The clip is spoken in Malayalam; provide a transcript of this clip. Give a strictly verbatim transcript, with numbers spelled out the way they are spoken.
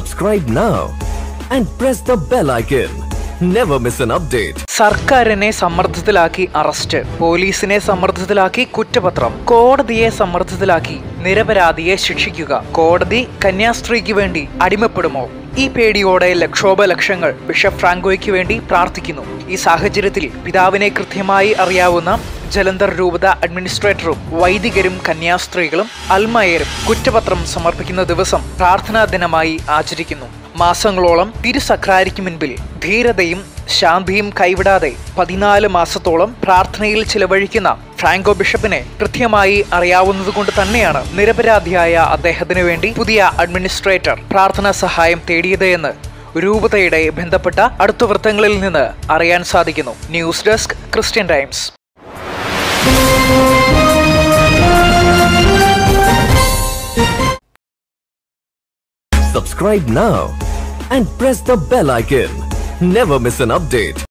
Subscribe now and press the bell icon. Never miss an update. സർക്കാരിനെ സമ്മർദ്ദത്തിലാക്കി അറസ്റ്റ്, പോലീസിനെ സമ്മർദ്ദത്തിലാക്കി കുറ്റപത്രം, കോടതിയെ സമ്മർദ്ദത്തിലാക്കി നിരപരാധിയെ ശിക്ഷിക്കുക. കോടതി കന്യാസ്ത്രീക്ക് വേണ്ടി അടിമപ്പെടുമോ? ഈ പേടിയോടെ ലക്ഷോപലക്ഷങ്ങൾ ബിഷപ്പ് ഫ്രാങ്കോയ്ക്ക് വേണ്ടി പ്രാർത്ഥിക്കുന്നു. ഈ സാഹചര്യത്തിൽ പിതാവിനെ കൃത്യമായി അറിയാവുന്ന ജലന്ധർ രൂപത അഡ്മിനിസ്ട്രേറ്ററും വൈദികരും കന്യാസ്ത്രീകളും അൽമായരും കുറ്റപത്രം സമർപ്പിക്കുന്ന ദിവസം പ്രാർത്ഥനാ ദിനമായി ആചരിക്കുന്നു. മാസങ്ങളോളം തിരുസക്രാരിക്ക് മുൻപിൽ ധീരതയും ശാന്തിയും കൈവിടാതെ പതിനാല് മാസത്തോളം പ്രാർത്ഥനയിൽ ചിലവഴിക്കുന്ന ഫ്രാങ്കോ ബിഷപ്പിനെ കൃത്യമായി അറിയാവുന്നതുകൊണ്ട് തന്നെയാണ് നിരപരാധിയായ അദ്ദേഹത്തിന് വേണ്ടി പുതിയ അഡ്മിനിസ്ട്രേറ്റർ പ്രാർത്ഥനാ സഹായം തേടിയത് എന്ന് രൂപതയുടെ ബന്ധപ്പെട്ട അടുത്ത വൃത്തങ്ങളിൽ നിന്ന് അറിയാൻ സാധിക്കുന്നു. News desk, Christian Times. Subscribe now and press the bell icon. Never miss an update.